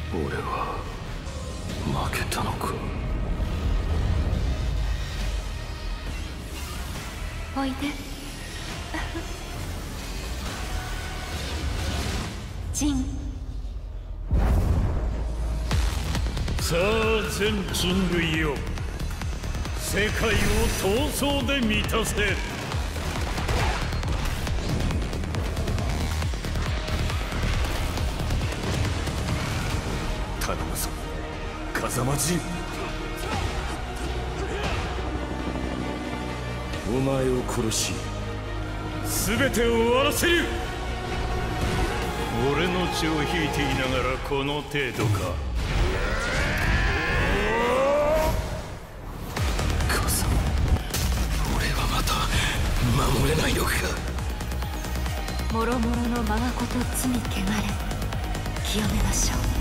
俺は負けたのか。 おいでジン。 さあ全人類よ、世界を闘争で満たせ。 頼むぞ風間陣。お前を殺し全てを終わらせる。俺の血を引いていながらこの程度か。 風間、俺はまた守れないのか。 もろもろの我がこと罪汚れ清めましょう。